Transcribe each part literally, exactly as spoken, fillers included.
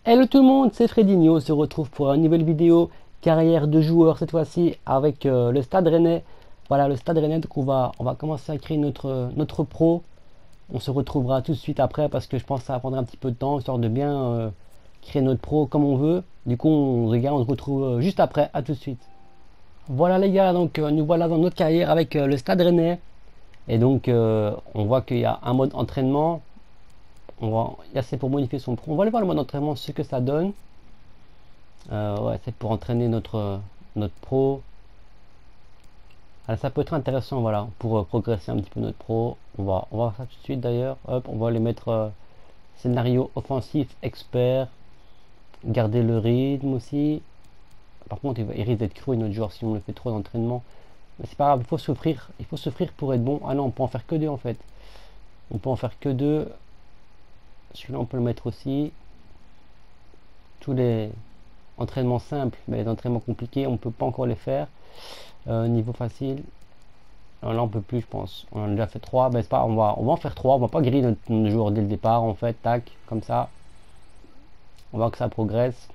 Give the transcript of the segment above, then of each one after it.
Hello tout le monde, c'est Fredinho, on se retrouve pour une nouvelle vidéo carrière de joueur cette fois-ci avec euh, le Stade Rennais. Voilà le Stade Rennais, donc on va, on va commencer à créer notre, notre pro. On se retrouvera tout de suite après parce que je pense que ça va prendre un petit peu de temps histoire de bien euh, créer notre pro comme on veut. Du coup on, les gars, on se retrouve euh, juste après, à tout de suite. Voilà les gars, donc euh, nous voilà dans notre carrière avec euh, le Stade Rennais. Et donc euh, on voit qu'il y a un mode entraînement. On va, là c'est pour modifier son pro. On va aller voir le mode entraînement, ce que ça donne. Euh, ouais, c'est pour entraîner notre notre pro. Alors, ça peut être intéressant, voilà, pour euh, progresser un petit peu notre pro. On va on va voir ça tout de suite d'ailleurs. Hop, on va les mettre euh, scénario offensif expert. Garder le rythme aussi. Par contre, il, va, il risque d'être cru notre joueur si on le fait trop d'entraînement. Mais c'est pas grave, il faut souffrir. Il faut souffrir pour être bon. Ah non, on peut en faire que deux en fait. On peut en faire que deux. Celui-là on peut le mettre aussi. Tous les entraînements simples, mais les entraînements compliqués, on peut pas encore les faire. Euh, niveau facile, alors là on peut plus, je pense. On en a déjà fait trois, ben c'est pas, on va, on va en faire trois. On va pas griller notre, notre joueur dès le départ. En fait, tac, comme ça. On voit que ça progresse.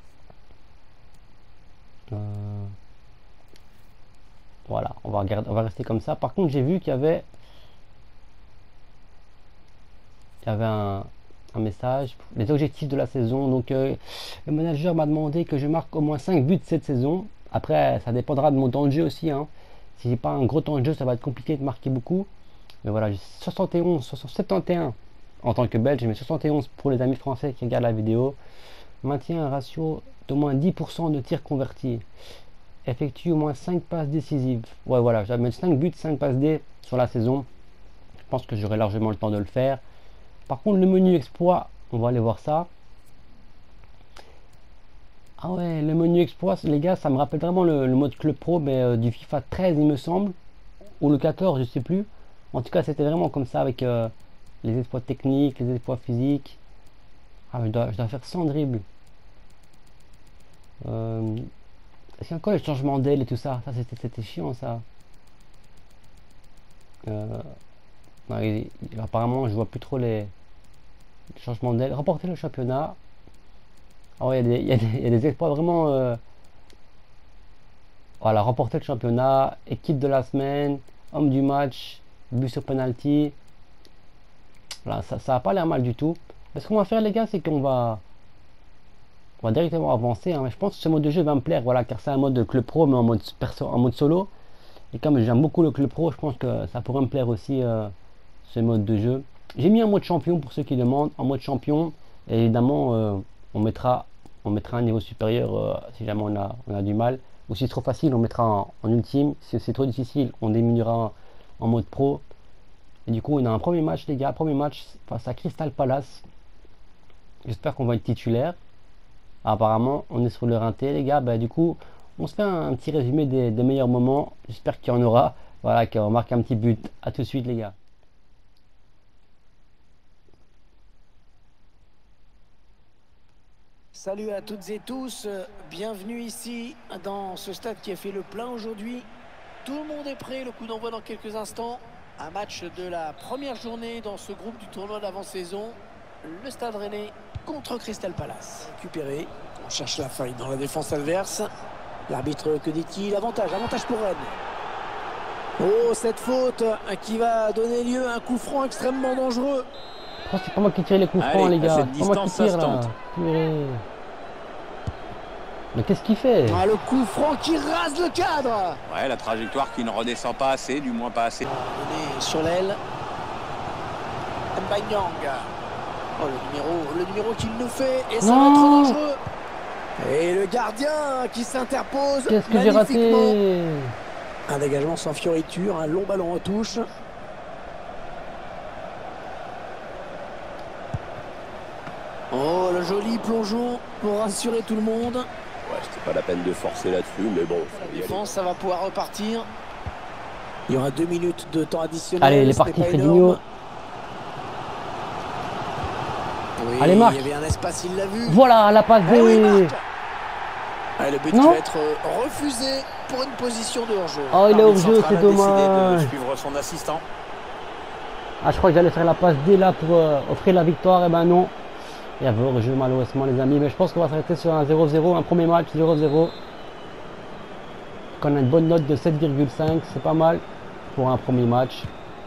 Euh, voilà, on va regarder, on va rester comme ça. Par contre, j'ai vu qu'il y avait, il y avait un un message, les objectifs de la saison. Donc euh, le manager m'a demandé que je marque au moins cinq buts cette saison. Après ça dépendra de mon temps de jeu aussi, hein. Si j'ai pas un gros temps de jeu, ça va être compliqué de marquer beaucoup. Mais voilà, j'ai soixante et onze, soixante et onze en tant que belge, mais soixante et onze pour les amis français qui regardent la vidéo. Maintient un ratio d'au moins dix pour cent de tirs convertis. Effectue au moins cinq passes décisives. Ouais, voilà, je vais mettre cinq buts, cinq passes D sur la saison. Je pense que j'aurai largement le temps de le faire. Par contre, le menu exploit, on va aller voir ça. Ah ouais, le menu exploit, les gars, ça me rappelle vraiment le, le mode club pro, mais euh, du FIFA treize, il me semble, ou le quatorze, je sais plus. En tout cas, c'était vraiment comme ça avec euh, les exploits techniques, les exploits physiques. Ah, mais je dois, je dois faire cent dribbles. Euh, Est-ce qu'il y a encore les changements d'aile et tout ça? Ça, c'était chiant, ça. Euh, non, il, il, apparemment, je vois plus trop les. Changement d'aile, remporter le championnat. Ah ouais, il y, y, y, y a des exploits vraiment. Euh... Voilà, remporter le championnat, équipe de la semaine, homme du match, but sur penalty. Voilà, ça, ça a pas l'air mal du tout. Mais ce qu'on va faire, les gars, c'est qu'on va. On va directement avancer. Hein. Je pense que ce mode de jeu va me plaire, voilà, car c'est un mode de club pro, mais en mode perso, en mode solo. Et comme j'aime beaucoup le club pro, je pense que ça pourrait me plaire aussi euh, ce mode de jeu. J'ai mis un mode champion pour ceux qui demandent. En mode champion, et évidemment, euh, on, mettra, on mettra un niveau supérieur euh, si jamais on a, on a du mal. Ou si c'est trop facile, on mettra en, en ultime. Si c'est trop difficile, on diminuera en, en mode pro. Et du coup, on a un premier match, les gars. Premier match face à Crystal Palace. J'espère qu'on va être titulaire. Apparemment, on est sur le rinté, les gars. Bah, du coup, on se fait un, un petit résumé des, des meilleurs moments. J'espère qu'il y en aura. Voilà, qu'on marque un petit but. À tout de suite, les gars. Salut à toutes et tous, bienvenue ici dans ce stade qui a fait le plein aujourd'hui. Tout le monde est prêt, le coup d'envoi dans quelques instants. Un match de la première journée dans ce groupe du tournoi d'avant-saison. Le Stade Rennais contre Crystal Palace. Récupéré, on cherche la faille dans la défense adverse. L'arbitre, que dit-il? Avantage, avantage pour Rennes. Oh, cette faute qui va donner lieu à un coup franc extrêmement dangereux. Oh, c'est pas moi qui tire les coups francs, les gars. C'est pas moi qui tire là. Purée. Mais qu'est-ce qu'il fait? Ah, le coup franc qui rase le cadre. Ouais, la trajectoire qui ne redescend pas assez, du moins pas assez. On est sur l'aile. Mbanyang. Oh, le numéro, le numéro qu'il nous fait. Et ça va être dangereux. Et le gardien qui s'interpose. Qu'est-ce que j'ai raté? Un dégagement sans fioriture, un long ballon en touche. Oh, le joli plongeon pour rassurer tout le monde. Ouais, c'était pas la peine de forcer là-dessus, mais bon. La défense, ça va pouvoir repartir. Il y aura deux minutes de temps additionnel. Allez, il est parti, Fredinho. Oui, allez, Marc. Il y avait un espace, il l'a vu. Voilà, la passe eh oui, de... Allez, le but non va être refusé pour une position de hors-jeu. Oh, il est hors-jeu, c'est dommage. De suivre son assistant. Ah, je crois que j'allais faire la passe D là pour euh, offrir la victoire. Et ben non. Il y avait hors-jeu malheureusement les amis, mais je pense qu'on va s'arrêter sur un zéro zéro, un premier match zéro zéro. Qu'on a une bonne note de sept virgule cinq, c'est pas mal pour un premier match.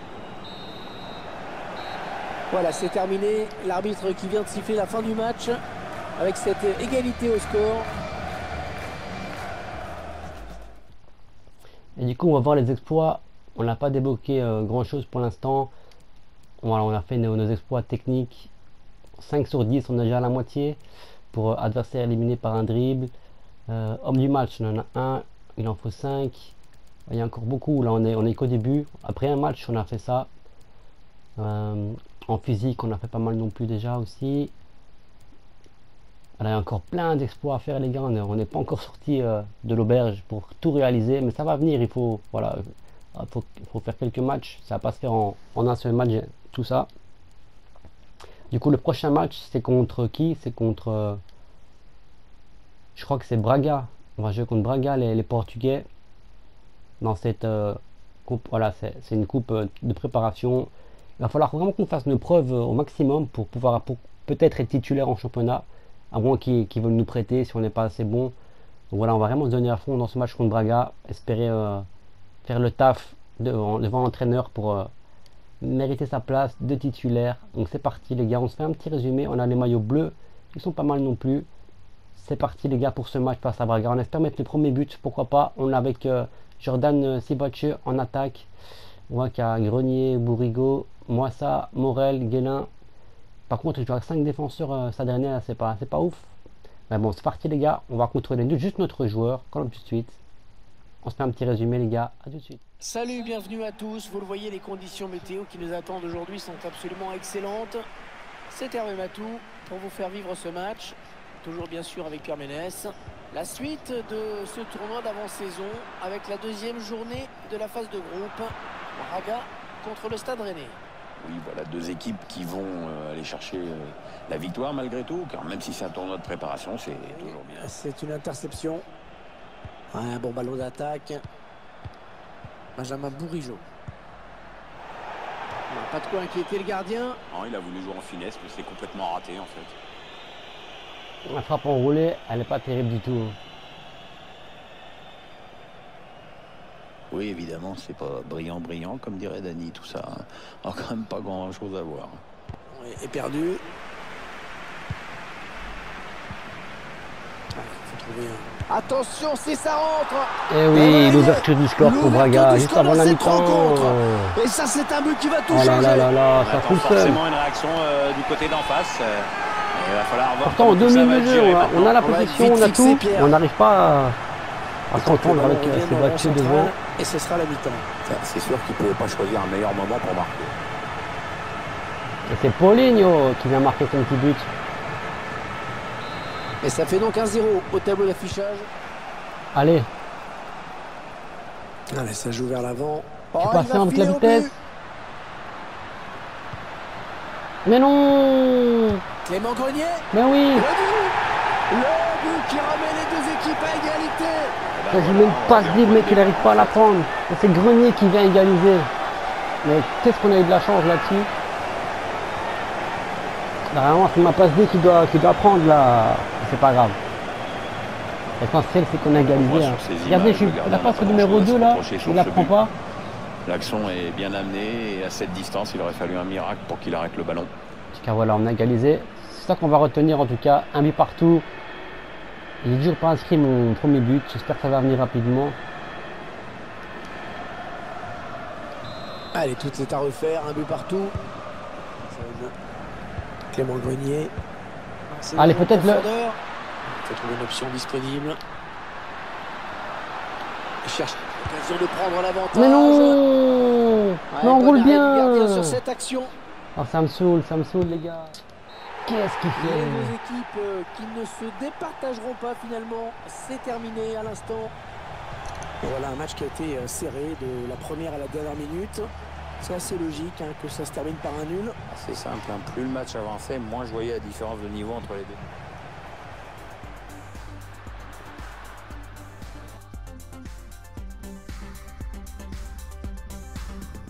Voilà, c'est terminé. L'arbitre qui vient de siffler la fin du match avec cette égalité au score. Et du coup, on va voir les exploits. On n'a pas débloqué euh, grand chose pour l'instant. Voilà, on a fait nos, nos exploits techniques. cinq sur dix, on a déjà la moitié. Pour euh, adversaire éliminé par un dribble. Euh, homme du match, on en a un. Il en faut cinq. Il y a encore beaucoup. Là, on est, on est qu'au début. Après un match, on a fait ça. Euh, en physique, on a fait pas mal non plus déjà aussi. Voilà, il y a encore plein d'exploits à faire, les gars. On n'est pas encore sorti euh, de l'auberge pour tout réaliser. Mais ça va venir. Il faut, voilà, il faut, il faut faire quelques matchs. Ça va pas se faire en, en un seul match, tout ça. Du coup, le prochain match, c'est contre qui? C'est contre... Euh, je crois que c'est Braga. On va jouer contre Braga, les, les Portugais. Dans cette euh, coupe. Voilà, c'est une coupe euh, de préparation. Il va falloir vraiment qu'on fasse nos preuves euh, au maximum pour pouvoir pour peut-être être titulaire en championnat. À moins qu'ils qu'ils veulent nous prêter si on n'est pas assez bon. Donc voilà, on va vraiment se donner à fond dans ce match contre Braga. Espérer euh, faire le taf de, en, devant l'entraîneur pour euh, mériter sa place de titulaire. Donc c'est parti les gars, on se fait un petit résumé. On a les maillots bleus, ils sont pas mal non plus. C'est parti les gars pour ce match face à Braga. On espère mettre le premier but, pourquoi pas. On est avec euh, Jordan Sibache en attaque. On voit qu'il y a Grenier, Bourigo, Moissa, Morel, Guélin. Par contre, il joue avec cinq défenseurs, euh, ça dernière, c'est pas, pas ouf. Mais bon, c'est parti les gars. On va contrôler juste notre joueur, comme tout de suite. On se fait un petit résumé les gars, à tout de suite. Salut, bienvenue à tous. Vous le voyez, les conditions météo qui nous attendent aujourd'hui sont absolument excellentes. C'est Hervé Matou pour vous faire vivre ce match. Toujours bien sûr avec Pierre Ménès. La suite de ce tournoi d'avant-saison avec la deuxième journée de la phase de groupe. Braga contre le Stade Rennais. Oui, voilà deux équipes qui vont euh, aller chercher euh, la victoire malgré tout, car même si c'est un tournoi de préparation, c'est toujours bien. C'est une interception. Un bon ballon d'attaque. Benjamin Bourigeaud. Pas de quoi inquiéter le gardien. Non, il a voulu jouer en finesse, mais c'est complètement raté en fait. La frappe enroulée, elle n'est pas terrible du tout. Oui, évidemment, c'est pas brillant, brillant, comme dirait Dany, tout ça. Hein. Alors, quand même pas grand chose à voir. Oui, est perdu. Ah, faut trouver un... Attention, c'est ça rentre. Et oui, l'ouverture du score pour Braga, juste avant la mi-temps. Et ça, c'est un but qui va tout oh changer. Là, là, là, là, ça fout forcément une réaction euh, du côté d'en face. Euh, il va falloir voir. Pourtant, au deux minutes de jeu, on a, on a la position, on a tout, mais on n'arrive pas à... à s'entendre avec euh, ces voitures devant. Et ce sera la mi-temps. C'est sûr qu'il ne pouvait pas choisir un meilleur moment pour marquer. Et c'est Paulinho qui vient marquer son petit but. Et ça fait donc un zéro au tableau d'affichage. Allez. Allez, ça joue vers l'avant. Je suis passé en la vitesse. Mais non. Clément Grenier. Mais oui. Le but, le but qui remet les deux équipes à égalité. J'ai même pas dit, le mec il n'arrive pas à la prendre. C'est Grenier qui vient égaliser. Mais qu'est-ce qu'on a eu de la chance là-dessus. Vraiment, c'est ma passe D qui doit, qui doit prendre là. C'est pas grave. L'essentiel c'est qu'on a égalisé. Hein. Regardez, je suis, la passe numéro deux là, il la prend pas. L'action est bien amenée et à cette distance, il aurait fallu un miracle pour qu'il arrête le ballon. En tout cas, voilà, on a égalisé. C'est ça qu'on va retenir en tout cas. Un but partout. J'ai toujours pas inscrit mon premier but. J'espère que ça va venir rapidement. Allez, tout est à refaire. Un but partout. Clément Grenier. Allez, peut-être le... Il faut trouver une option disponible. Il cherche l'occasion de prendre l'avantage. Mais non, ouais, mais on roule bien sur cette action. Oh, ça me saoule, ça me saoule les gars. Qu'est-ce qu'il fait? Les deux équipes euh, qui ne se départageront pas finalement. C'est terminé à l'instant. Voilà un match qui a été euh, serré de la première à la dernière minute. C'est assez logique hein, que ça se termine par un nul. C'est simple, hein. Plus le match avançait, moins je voyais la différence de niveau entre les deux.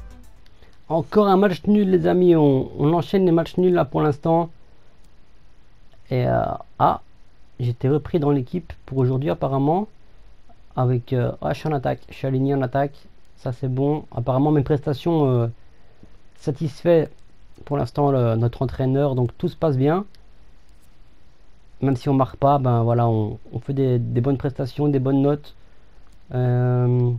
Encore un match nul les amis, on, on enchaîne les matchs nuls là pour l'instant. Et euh, ah, j'étais repris dans l'équipe pour aujourd'hui apparemment. Avec euh, ah, je suis en attaque, je suis aligné en attaque. Ça c'est bon. Apparemment mes prestations euh, satisfait pour l'instant notre entraîneur, donc tout se passe bien. Même si on marque pas, ben voilà, on, on fait des, des bonnes prestations, des bonnes notes. Euh...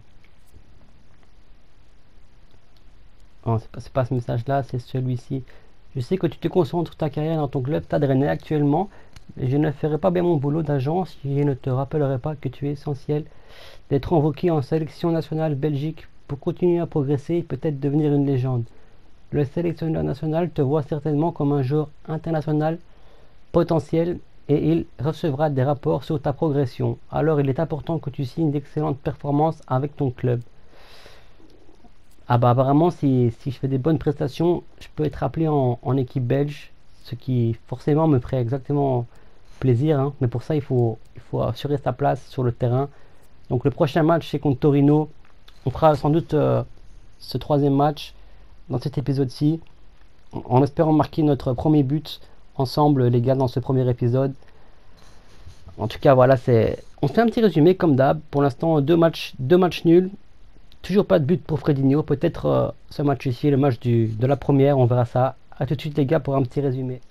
Oh, c'est pas, c'est pas ce message-là, c'est celui-ci. Je sais que tu te concentres ta carrière dans ton club Stade Rennais actuellement. Je ne ferai pas bien mon boulot d'agent si je ne te rappellerai pas que tu es essentiel d'être convoqué en sélection nationale Belgique pour continuer à progresser et peut-être devenir une légende. Le sélectionneur national te voit certainement comme un joueur international potentiel et il recevra des rapports sur ta progression. Alors il est important que tu signes d'excellentes performances avec ton club. Ah bah apparemment si, si je fais des bonnes prestations, je peux être appelé en, en équipe belge, ce qui forcément me ferait exactement plaisir, hein. Mais pour ça il faut, il faut assurer sa place sur le terrain. Donc le prochain match c'est contre Torino. On fera sans doute euh, ce troisième match dans cet épisode-ci, en espérant marquer notre premier but ensemble les gars dans ce premier épisode. En tout cas voilà, c'est on fait un petit résumé comme d'hab. Pour l'instant deux matchs deux matchs nuls, toujours pas de but pour Fredinho. Peut-être euh, ce match ici, le match du, de la première, on verra ça. A tout de suite les gars pour un petit résumé.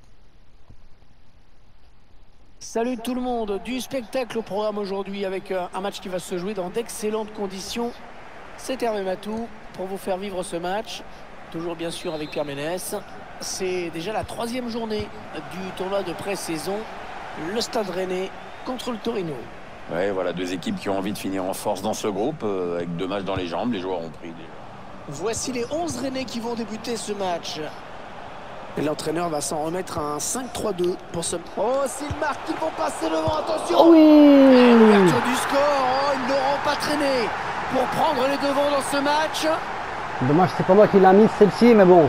Salut tout le monde, du spectacle au programme aujourd'hui avec euh, un match qui va se jouer dans d'excellentes conditions. C'est Hervé Matou pour vous faire vivre ce match, toujours bien sûr avec Pierre Ménès. C'est déjà la troisième journée du tournoi de pré-saison, le Stade Rennais contre le Torino. Ouais, voilà, deux équipes qui ont envie de finir en force dans ce groupe, euh, avec deux matchs dans les jambes, les joueurs ont pris déjà. Voici les onze Rennais qui vont débuter ce match. Et l'entraîneur va s'en remettre à un cinq trois deux pour ce... Oh, s'ils marquent, ils vont passer devant, attention. Oh oui, l'ouverture du score, oh, ils n'auront pas traîné pour prendre les devants dans ce match. Dommage, c'est pas moi qui l'a mis celle-ci, mais bon.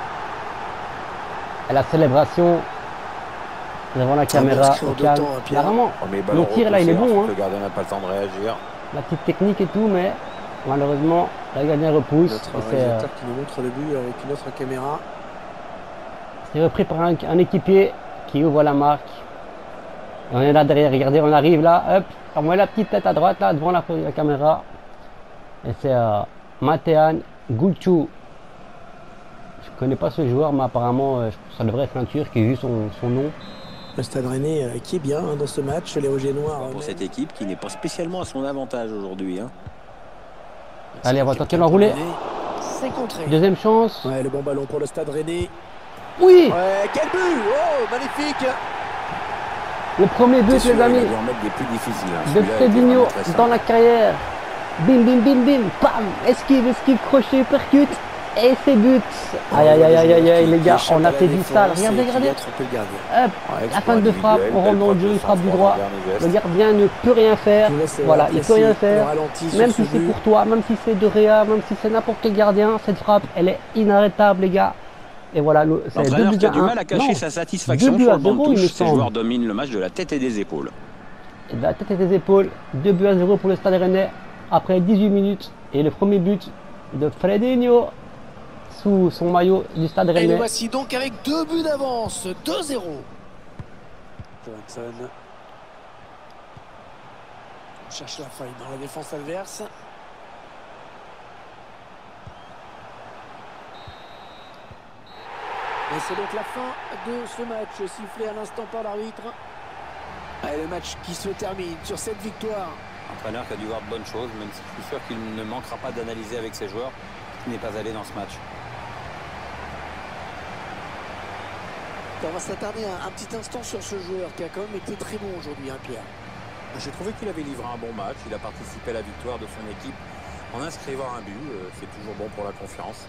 Et la célébration devant la caméra au calme. Clairement, le tir là il est bon, hein. Le gardien n'a pas le temps de réagir. La petite technique et tout, mais malheureusement, la gardien repousse. Notre c'est réalisateur euh... qui nous montre le but avec une autre caméra. C'est repris par un, un équipier qui ouvre la marque. Et on est là derrière, regardez, on arrive là, hop, on met la petite tête à droite là devant la, la caméra. Et c'est euh, Matean Gulchu. Je connais pas ce joueur, mais apparemment euh, ça devrait être un Turc qui a vu son, son nom. Le Stade Rennais euh, qui est bien hein, dans ce match, les Rouges et Noirs. Pour cette équipe qui n'est pas spécialement à son avantage aujourd'hui. Hein. Allez, on va tenter l'enrouler. C'est contré. Deuxième chance. Ouais, le bon ballon pour le Stade Rennais. Oui. Ouais, quel but! Oh, magnifique! Le premier but, les amis, des plus difficiles, hein. de Fredinho dans la carrière. Bim, bim, bim, bim, bam! Esquive, esquive, crochet, percute. Et c'est but. Aïe, aïe, aïe, aïe, aïe, aïe, les gars, on a fait du sale. Regardez, regardez. Hop, la fin de frappe, on rentre dans le jeu, il frappe du droit. Le gardien ne peut rien faire. Voilà, il peut rien faire. Même si c'est pour toi, même si c'est de Réa, même si c'est n'importe quel gardien, cette frappe, elle est inarrêtable, les gars. Et voilà, c'est deux buts qui a du à mal à cacher non, sa satisfaction sur sur le le banc zéro, de il me touche. Ces semble. joueurs dominent le match de la tête et des épaules. Et de la tête et des épaules, deux buts à zéro pour le Stade Rennais après dix-huit minutes. Et le premier but de Fredinho sous son maillot du Stade Rennais. Et nous voici donc avec deux buts d'avance, deux zéro. Johansson. On cherche la faille dans la défense adverse. Et c'est donc la fin de ce match, sifflé à l'instant par l'arbitre. Allez, le match qui se termine sur cette victoire. Entraîneur qui a dû voir de bonnes choses, même si je suis sûr qu'il ne manquera pas d'analyser avec ses joueurs, qui n'est pas allé dans ce match. On va s'attarder un, un petit instant sur ce joueur qui a quand même été très bon aujourd'hui, hein, Pierre. J'ai trouvé qu'il avait livré un bon match, il a participé à la victoire de son équipe en inscrivant un but, euh, c'est toujours bon pour la confiance.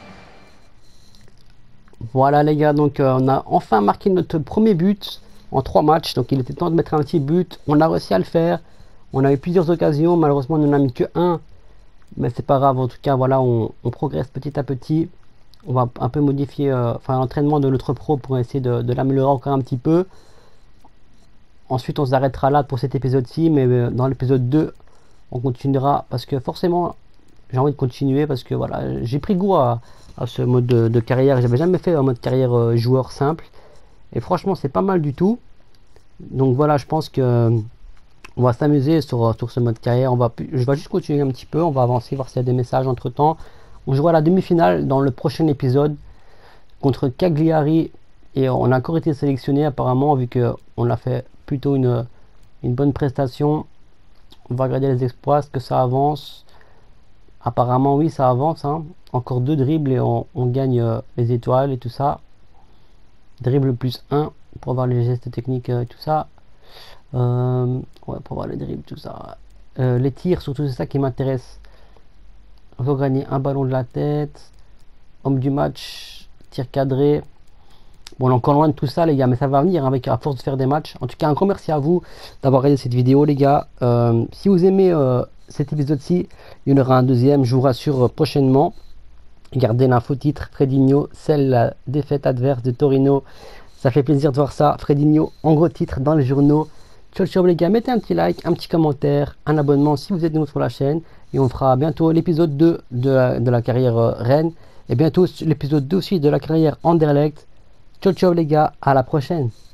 Voilà les gars, donc euh, on a enfin marqué notre premier but en trois matchs, donc il était temps de mettre un petit but, on a réussi à le faire, on a eu plusieurs occasions, malheureusement on n'en a mis que un, mais c'est pas grave, en tout cas voilà, on, on progresse petit à petit, on va un peu modifier euh, enfin, l'entraînement de notre pro pour essayer de, de l'améliorer encore un petit peu. Ensuite on s'arrêtera là pour cet épisode-ci, mais euh, dans l'épisode deux on continuera, parce que forcément j'ai envie de continuer, parce que voilà, j'ai pris goût à à ce mode de, de carrière. J'avais jamais fait un mode carrière euh, joueur simple et franchement c'est pas mal du tout. Donc voilà, je pense que on va s'amuser sur, sur ce mode carrière. On va, je vais juste continuer un petit peu, on va avancer, voir s'il y a des messages entre temps. On jouera la demi-finale dans le prochain épisode contre Cagliari et on a encore été sélectionné apparemment, vu qu'on a fait plutôt une, une bonne prestation. On va regarder les exploits, est-ce que ça avance? Apparemment oui, ça avance, hein. Encore deux dribbles et on, on gagne euh, les étoiles et tout ça. Dribble plus un pour avoir les gestes techniques et euh, tout ça. Euh, ouais, pour voir les dribbles, tout ça. Euh, les tirs, surtout, c'est ça qui m'intéresse. On va gagner un ballon de la tête. Homme du match, tir cadré. Bon, on est encore loin de tout ça, les gars, mais ça va venir, hein, avec à force de faire des matchs. En tout cas, un grand merci à vous d'avoir regardé cette vidéo, les gars. Euh, si vous aimez euh, cet épisode-ci, il y en aura un deuxième, je vous rassure, euh, prochainement. Regardez l'info titre, Fredinho, celle la défaite adverse de Torino. Ça fait plaisir de voir ça. Fredinho, en gros titre dans les journaux. Ciao, ciao les gars, mettez un petit like, un petit commentaire, un abonnement si vous êtes nouveau sur la chaîne. Et on fera bientôt l'épisode deux de la, de la carrière euh, Rennes. Et bientôt l'épisode deux aussi de la carrière Anderlecht. Ciao, ciao les gars, à la prochaine.